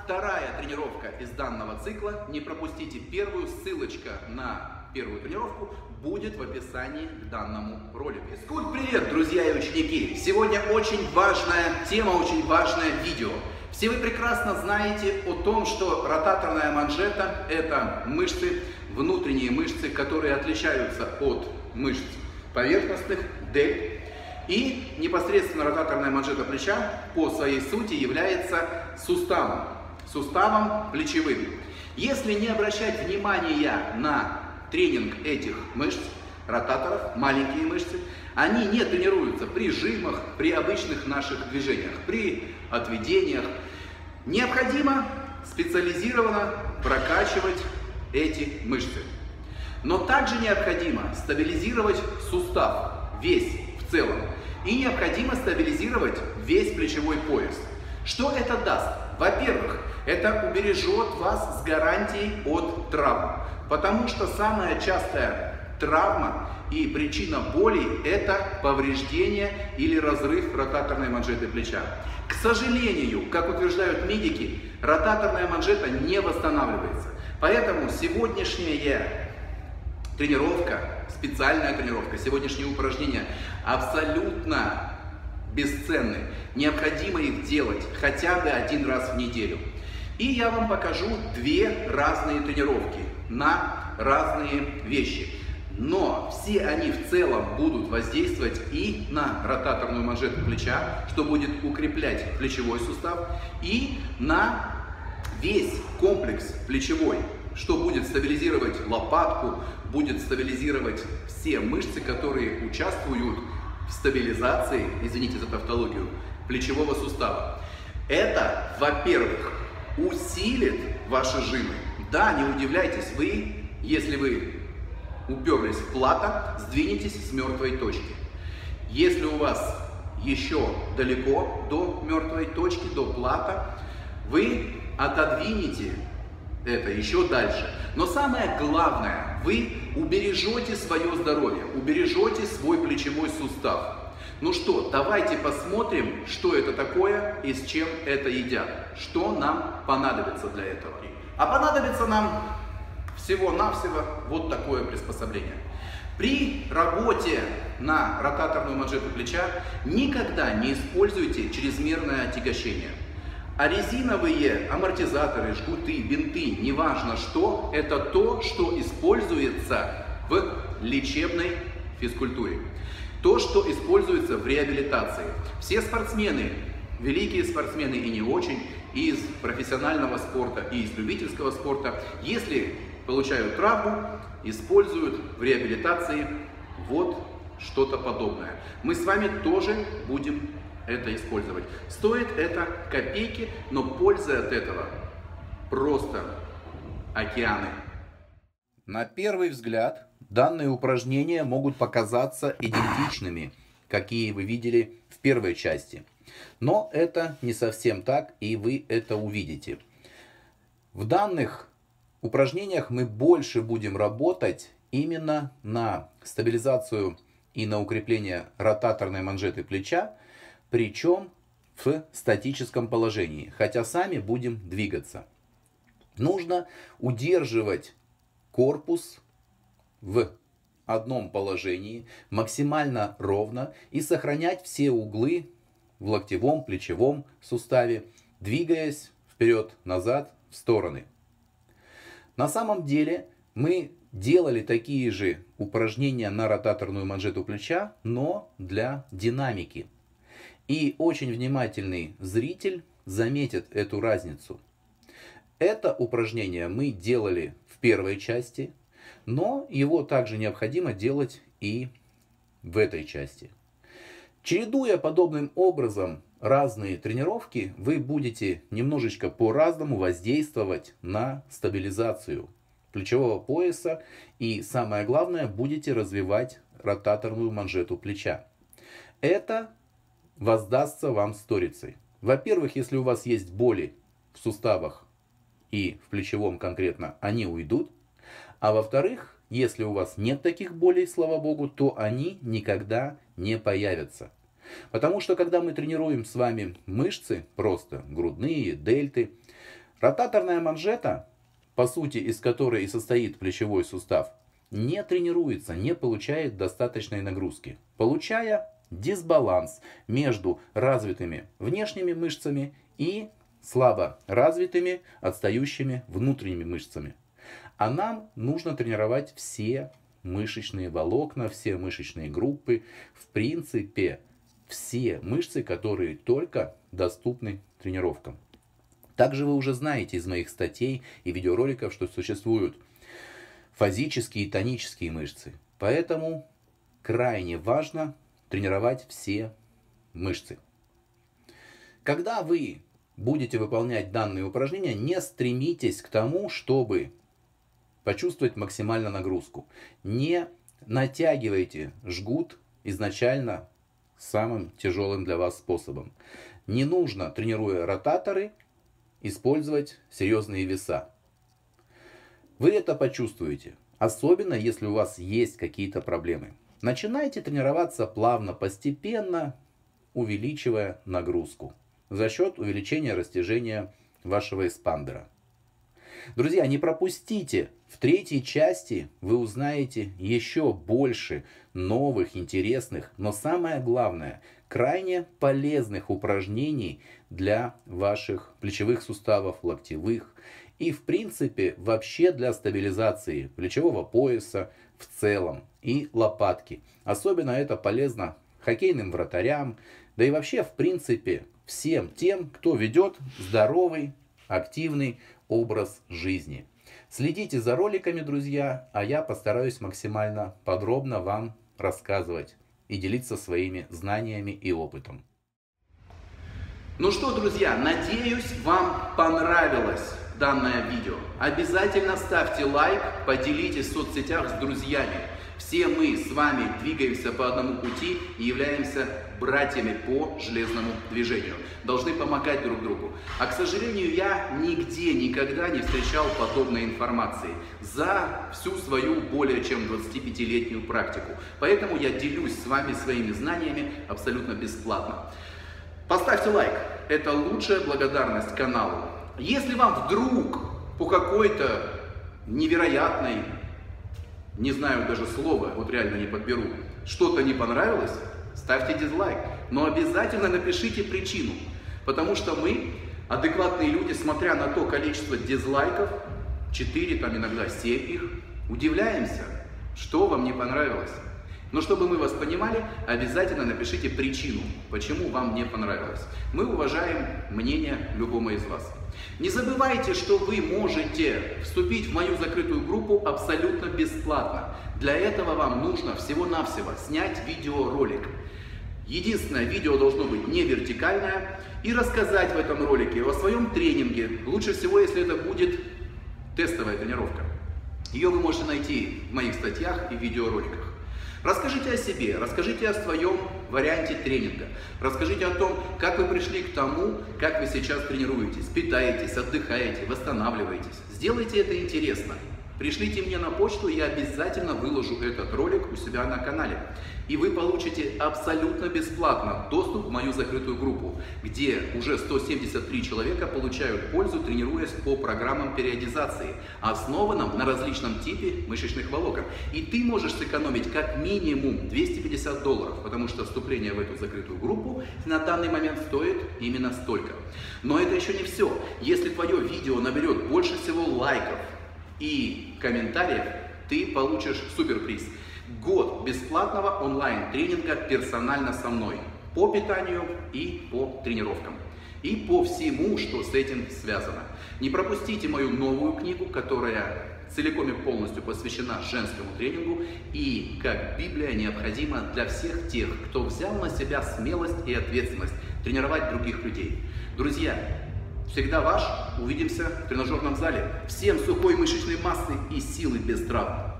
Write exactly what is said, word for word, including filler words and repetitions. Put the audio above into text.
вторая тренировка из данного цикла. Не пропустите первую, ссылочка на первую тренировку будет в описании к данному ролику. Физкульт-привет, друзья и ученики! Сегодня очень важная тема, очень важное видео. Все вы прекрасно знаете о том, что ротаторная манжета – это мышцы, внутренние мышцы, которые отличаются от мышц поверхностных, дельт. И непосредственно ротаторная манжета плеча по своей сути является суставом, суставом плечевым. Если не обращать внимания на тренинг этих мышц, ротаторов, маленькие мышцы, они не тренируются при жимах, при обычных наших движениях, при отведениях. Необходимо специализированно прокачивать эти мышцы. Но также необходимо стабилизировать сустав, весь в целом. И необходимо стабилизировать весь плечевой пояс. Что это даст? Во-первых, это убережет вас с гарантией от травм. Потому что самая частая травма и причина боли – это повреждение или разрыв ротаторной манжеты плеча. К сожалению, как утверждают медики, ротаторная манжета не восстанавливается. Поэтому сегодняшняя тренировка, специальная тренировка, сегодняшние упражнения абсолютно бесценны. Необходимо их делать хотя бы один раз в неделю. И я вам покажу две разные тренировки на разные вещи. Но все они в целом будут воздействовать и на ротаторную манжету плеча, что будет укреплять плечевой сустав, и на весь комплекс плечевой, что будет стабилизировать лопатку, будет стабилизировать все мышцы, которые участвуют в стабилизации, извините за тавтологию, плечевого сустава. Это, во-первых, усилит ваши жимы. Да, не удивляйтесь, вы, если вы уперлись в плато, сдвинетесь с мертвой точки. Если у вас еще далеко до мертвой точки, до плата, вы отодвинете это еще дальше. Но самое главное, вы убережете свое здоровье, убережете свой плечевой сустав. Ну что, давайте посмотрим, что это такое и с чем это едят. Что нам понадобится для этого. А понадобится нам всего-навсего вот такое приспособление. При работе на ротаторную манжету плеча никогда не используйте чрезмерное отягощение. А резиновые амортизаторы, жгуты, бинты, неважно что, это то, что используется в лечебной физкультуре. То, что используется в реабилитации. Все спортсмены, великие спортсмены и не очень, из профессионального спорта и из любительского спорта, если получают травму, используют в реабилитации вот что-то подобное. Мы с вами тоже будем это использовать. Стоит это копейки, но польза от этого просто океаны. На первый взгляд данные упражнения могут показаться идентичными, какие вы видели в первой части. Но это не совсем так, и вы это увидите. В данных упражнениях мы больше будем работать именно на стабилизацию и на укрепление ротаторной манжеты плеча, причем в статическом положении, хотя сами будем двигаться. Нужно удерживать корпус в одном положении максимально ровно и сохранять все углы в локтевом, плечевом суставе, двигаясь вперед-назад в стороны. На самом деле мы делали такие же упражнения на ротаторную манжету плеча, но для динамики. И очень внимательный зритель заметит эту разницу. Это упражнение мы делали в первой части, но его также необходимо делать и в этой части. Чередуя подобным образом разные тренировки, вы будете немножечко по-разному воздействовать на стабилизацию плечевого пояса и, самое главное, будете развивать ротаторную манжету плеча. Это воздастся вам сторицей. Во-первых, если у вас есть боли в суставах и в плечевом конкретно, они уйдут. А во-вторых, если у вас нет таких болей, слава богу, то они никогда не появятся. Потому что когда мы тренируем с вами мышцы, просто грудные, дельты, Ротаторная манжета, по сути, из которой и состоит плечевой сустав, не тренируется, не получает достаточной нагрузки, получая дисбаланс между развитыми внешними мышцами и слабо развитыми, отстающими внутренними мышцами. А нам нужно тренировать все мышечные волокна, все мышечные группы, в принципе, все мышцы, которые только доступны тренировкам. Также вы уже знаете из моих статей и видеороликов, что существуют фазические и тонические мышцы. Поэтому крайне важно тренировать все мышцы. Когда вы будете выполнять данные упражнения, не стремитесь к тому, чтобы почувствовать максимально нагрузку. Не натягивайте жгут изначально самым тяжелым для вас способом. Не нужно, тренируя ротаторы, использовать серьезные веса. Вы это почувствуете, особенно если у вас есть какие-то проблемы. Начинайте тренироваться плавно, постепенно, увеличивая нагрузку за счет увеличения растяжения вашего эспандера. Друзья, не пропустите, в третьей части вы узнаете еще больше новых, интересных, но самое главное, крайне полезных упражнений для ваших плечевых суставов, локтевых и в принципе вообще для стабилизации плечевого пояса в целом и лопатки. Особенно это полезно хоккейным вратарям, да и вообще в принципе всем тем, кто ведет здоровый, активный образ жизни. Следите за роликами, друзья, а я постараюсь максимально подробно вам рассказывать и делиться своими знаниями и опытом. Ну что, друзья, надеюсь, вам понравилось данное видео. Обязательно ставьте лайк, поделитесь в соцсетях с друзьями. Все мы с вами двигаемся по одному пути и являемся братьями по железному движению. Должны помогать друг другу. А, к сожалению, я нигде никогда не встречал подобной информации за всю свою более чем двадцатипятилетнюю практику. Поэтому я делюсь с вами своими знаниями абсолютно бесплатно. Поставьте лайк. Это лучшая благодарность каналу. Если вам вдруг по какой-то невероятной, не знаю даже слова, вот реально не подберу, что-то не понравилось, ставьте дизлайк. Но обязательно напишите причину. Потому что мы, адекватные люди, смотря на то количество дизлайков, четыре, там иногда семь их, удивляемся, что вам не понравилось. Но чтобы мы вас понимали, обязательно напишите причину, почему вам не понравилось. Мы уважаем мнение любого из вас. Не забывайте, что вы можете вступить в мою закрытую группу абсолютно бесплатно. Для этого вам нужно всего-навсего снять видеоролик. Единственное, видео должно быть не вертикальное, и рассказать в этом ролике о своем тренинге. Лучше всего, если это будет тестовая тренировка. Ее вы можете найти в моих статьях и видеороликах. Расскажите о себе, расскажите о своем варианте тренинга, расскажите о том, как вы пришли к тому, как вы сейчас тренируетесь, питаетесь, отдыхаете, восстанавливаетесь. Сделайте это интересно. Пришлите мне на почту, я обязательно выложу этот ролик у себя на канале. И вы получите абсолютно бесплатно доступ в мою закрытую группу, где уже сто семьдесят три человека получают пользу, тренируясь по программам периодизации, основанным на различном типе мышечных волокон. И ты можешь сэкономить как минимум двести пятьдесят долларов, потому что вступление в эту закрытую группу на данный момент стоит именно столько. Но это еще не все. Если твое видео наберет больше всего лайков и комментариев, ты получишь суперприз. Год бесплатного онлайн-тренинга персонально со мной по питанию и по тренировкам. И по всему, что с этим связано. Не пропустите мою новую книгу, которая целиком и полностью посвящена женскому тренингу и как Библия необходима для всех тех, кто взял на себя смелость и ответственность тренировать других людей. Друзья, всегда ваш. Увидимся в тренажерном зале. Всем сухой мышечной массы и силы без травм.